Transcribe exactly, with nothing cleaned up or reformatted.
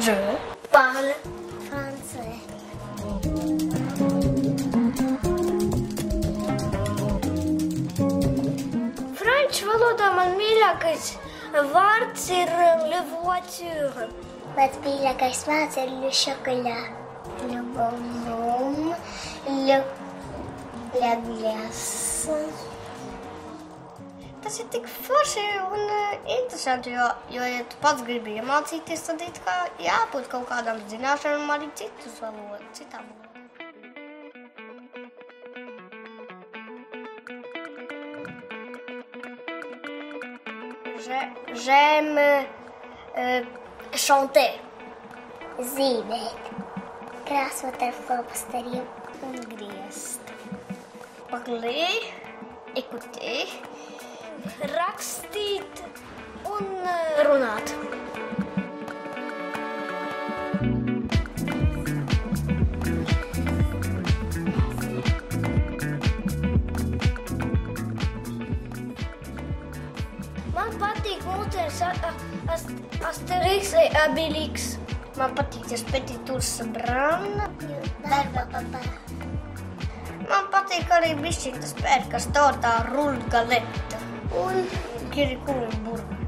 Je parle Francais. Franču valodā man mīļākais vārds ir le voiture. Mans mīļākais vārds ir le chocolat. Le bonbon, le, la glace. Tas ir tik forši un uh, interesanti, jo, jo, ja tu pats gribi iemācīties, tad it kā jābūt kaut kādām zināšanām arī citus valodu, citām valodām. J'aime uh, chanter. Zīmēt. Krāsot ar flomasteriem un griezt. Parler, écouter. Rakstīt un uh, runāt. Man patīk mūtens Asterix et Obélix. Man patīk tas petit ours brun. Barba papa. Man patīk arī bišķiņ tas pērkas tortā rulgaleta un kirikūra burba.